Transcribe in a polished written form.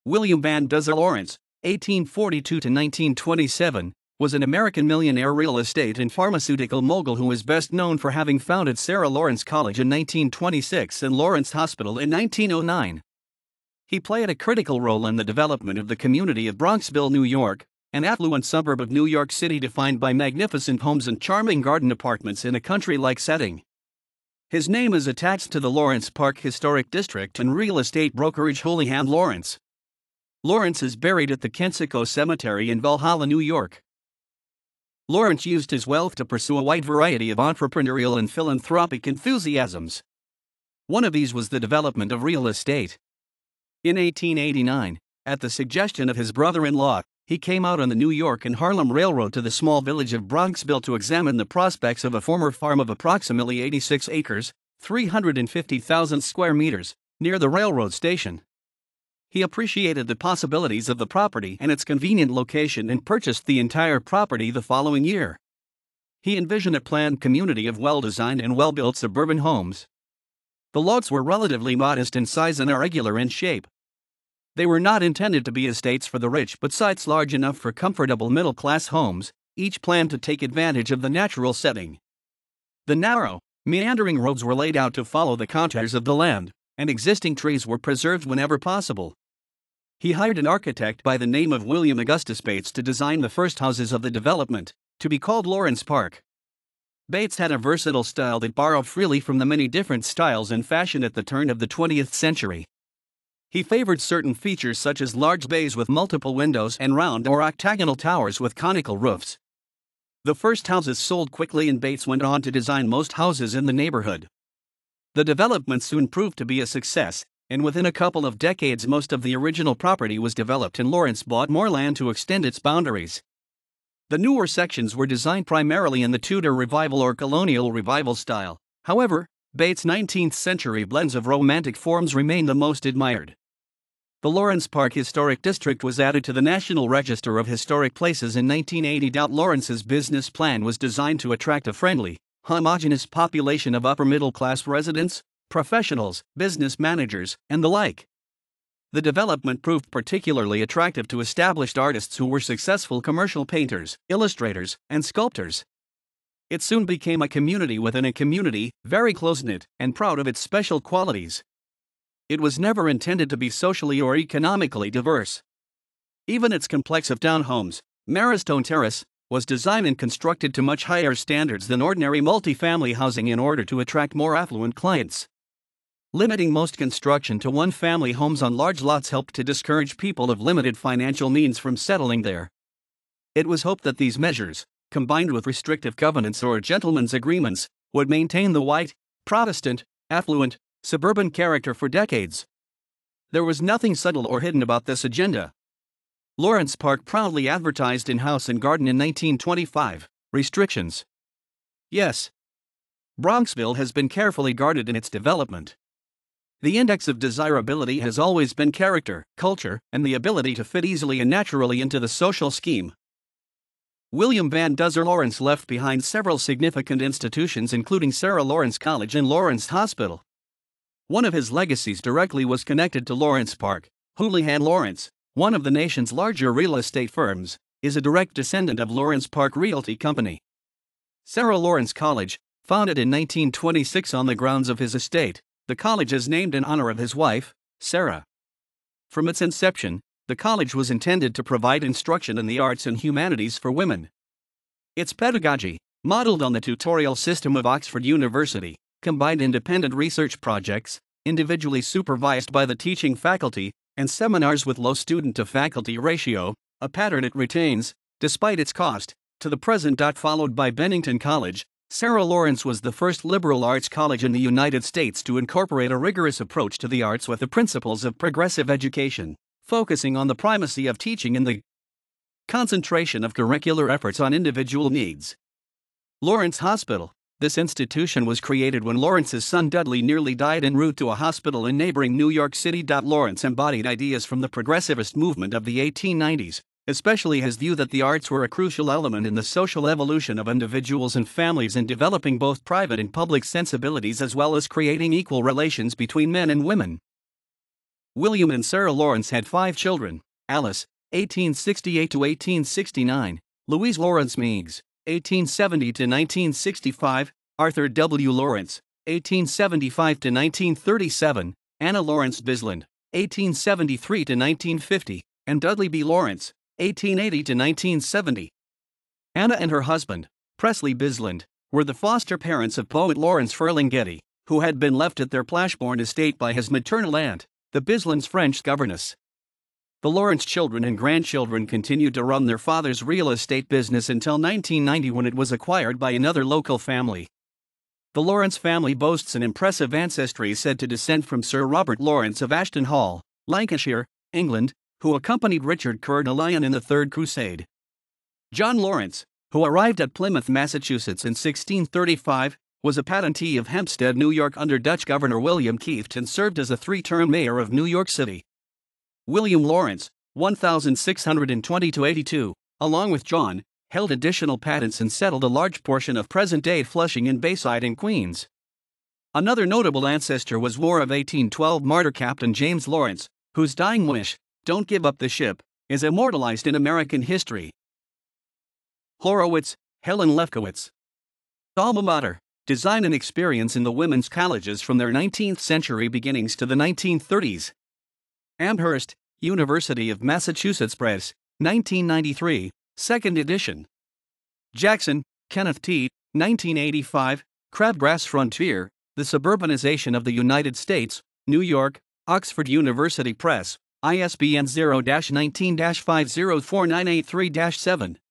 William Van Duzer Lawrence, 1842 to 1927, was an American millionaire real estate and pharmaceutical mogul who is best known for having founded Sarah Lawrence College in 1926 and Lawrence Hospital in 1909. He played a critical role in the development of the community of Bronxville, New York, an affluent suburb of New York City defined by magnificent homes and charming garden apartments in a country-like setting. His name is attached to the Lawrence Park Historic District and real estate brokerage Houlihan Lawrence. Lawrence is buried at the Kensico Cemetery in Valhalla, New York. Lawrence used his wealth to pursue a wide variety of entrepreneurial and philanthropic enthusiasms. One of these was the development of real estate. In 1889, at the suggestion of his brother-in-law, he came out on the New York and Harlem Railroad to the small village of Bronxville to examine the prospects of a former farm of approximately 86 acres, 350,000 square meters, near the railroad station. He appreciated the possibilities of the property and its convenient location and purchased the entire property the following year. He envisioned a planned community of well-designed and well-built suburban homes. The lots were relatively modest in size and irregular in shape. They were not intended to be estates for the rich but sites large enough for comfortable middle-class homes, each planned to take advantage of the natural setting. The narrow, meandering roads were laid out to follow the contours of the land, and existing trees were preserved whenever possible. He hired an architect by the name of William Augustus Bates to design the first houses of the development, to be called Lawrence Park. Bates had a versatile style that borrowed freely from the many different styles in fashion at the turn of the 20th century. He favored certain features such as large bays with multiple windows and round or octagonal towers with conical roofs. The first houses sold quickly and Bates went on to design most houses in the neighborhood. The development soon proved to be a success, and within a couple of decades most of the original property was developed and Lawrence bought more land to extend its boundaries. The newer sections were designed primarily in the Tudor Revival or Colonial Revival style. However, Bates' 19th century blends of romantic forms remain the most admired. The Lawrence Park Historic District was added to the National Register of Historic Places in 1980. Lawrence's business plan was designed to attract a friendly, homogeneous population of upper-middle-class residents, professionals, business managers, and the like. The development proved particularly attractive to established artists who were successful commercial painters, illustrators, and sculptors. It soon became a community within a community, very close-knit and proud of its special qualities. It was never intended to be socially or economically diverse. Even its complex of townhomes, Maristone Terrace, was designed and constructed to much higher standards than ordinary multifamily housing in order to attract more affluent clients. Limiting most construction to one-family homes on large lots helped to discourage people of limited financial means from settling there. It was hoped that these measures, combined with restrictive covenants or gentlemen's agreements, would maintain the white, Protestant, affluent, suburban character for decades. There was nothing subtle or hidden about this agenda. Lawrence Park proudly advertised in House and Garden in 1925, restrictions. Yes. Bronxville has been carefully guarded in its development. The index of desirability has always been character, culture, and the ability to fit easily and naturally into the social scheme. William Van Duzer Lawrence left behind several significant institutions including Sarah Lawrence College and Lawrence Hospital. One of his legacies directly was connected to Lawrence Park. Houlihan Lawrence, one of the nation's larger real estate firms, is a direct descendant of Lawrence Park Realty Company. Sarah Lawrence College, founded in 1926 on the grounds of his estate, the college is named in honor of his wife, Sarah. From its inception, the college was intended to provide instruction in the arts and humanities for women. Its pedagogy, modeled on the tutorial system of Oxford University, combined independent research projects, individually supervised by the teaching faculty, and seminars with low student-to-faculty ratio, a pattern it retains, despite its cost, to the present. Followed by Bennington College, Sarah Lawrence was the first liberal arts college in the United States to incorporate a rigorous approach to the arts with the principles of progressive education, focusing on the primacy of teaching and the concentration of curricular efforts on individual needs. Lawrence Hospital. This institution was created when Lawrence's son Dudley nearly died en route to a hospital in neighboring New York City. Lawrence embodied ideas from the progressivist movement of the 1890s, especially his view that the arts were a crucial element in the social evolution of individuals and families in developing both private and public sensibilities as well as creating equal relations between men and women. William and Sarah Lawrence had 5 children: Alice, 1868 to 1869, Louise Lawrence Meigs, 1870 to 1965, Arthur W. Lawrence, 1875 to 1937, Anna Lawrence Bisland, 1873 to 1950, and Dudley B. Lawrence, 1880 to 1970. Anna and her husband, Presley Bisland, were the foster parents of poet Lawrence Ferlinghetti, who had been left at their Plashbourne estate by his maternal aunt, the Bislands' French governess. The Lawrence children and grandchildren continued to run their father's real estate business until 1990, when it was acquired by another local family. The Lawrence family boasts an impressive ancestry said to descend from Sir Robert Lawrence of Ashton Hall, Lancashire, England, who accompanied Richard Coeur de Lion in the Third Crusade. John Lawrence, who arrived at Plymouth, Massachusetts in 1635, was a patentee of Hempstead, New York under Dutch Governor William Kieft and served as a 3-term mayor of New York City. William Lawrence, 1620–82, along with John, held additional patents and settled a large portion of present-day Flushing and Bayside in Queens. Another notable ancestor was War of 1812 martyr Captain James Lawrence, whose dying wish, "Don't give up the ship," is immortalized in American history. Horowitz, Helen Lefkowitz. Alma mater, design and experience in the women's colleges from their 19th century beginnings to the 1930s. Amherst, University of Massachusetts Press, 1993, 2nd edition. Jackson, Kenneth T., 1985, Crabgrass Frontier, The Suburbanization of the United States, New York, Oxford University Press, ISBN 0-19-504983-7.